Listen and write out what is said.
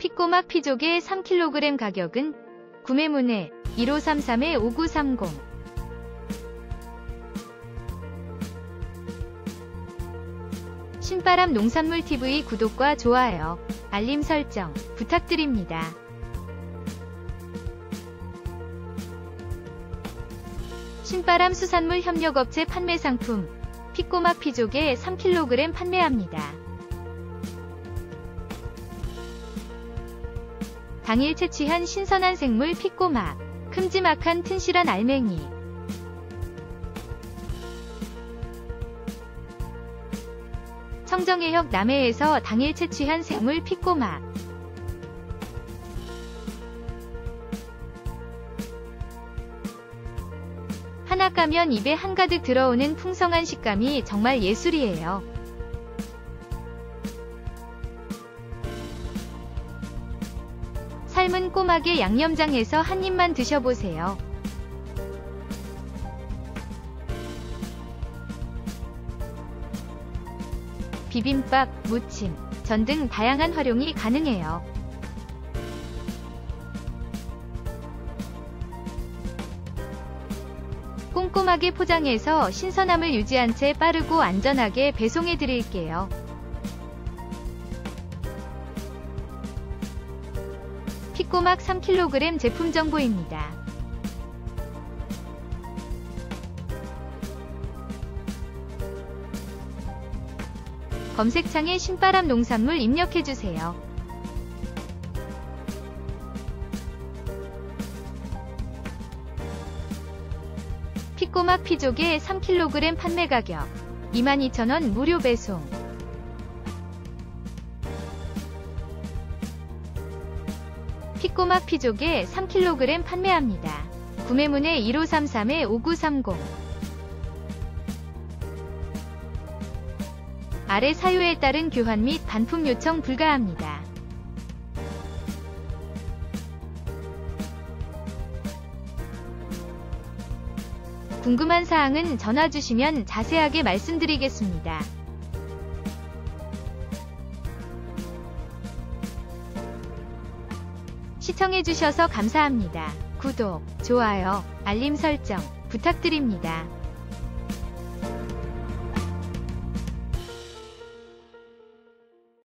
피꼬막 피조개 3kg 가격은 구매문의 1533-5930. 신바람 농산물TV 구독과 좋아요, 알림 설정 부탁드립니다. 신바람 수산물 협력업체 판매 상품 피꼬막 피조개 3kg 판매합니다. 당일 채취한 신선한 생물 피꼬막, 큼지막한 튼실한 알맹이. 청정해역 남해에서 당일 채취한 생물 피꼬막. 하나 까면 입에 한가득 들어오는 풍성한 식감이 정말 예술이에요. 삶은 꼬막에 양념장에서 한 입만 드셔보세요. 비빔밥, 무침, 전 등 다양한 활용이 가능해요. 꼼꼼하게 포장해서 신선함을 유지한 채 빠르고 안전하게 배송해 드릴게요. 피꼬막 3kg 제품 정보입니다. 검색창에 신바람 농산물 입력해주세요. 피꼬막 피조개 3kg 판매 가격 22,000원 무료 배송. 피꼬막 피조개 3kg 판매합니다. 구매문의 1533-5930. 아래 사유에 따른 교환 및 반품 요청 불가합니다. 궁금한 사항은 전화 주시면 자세하게 말씀드리겠습니다. 시청해주셔서 감사합니다. 구독, 좋아요, 알림 설정 부탁드립니다.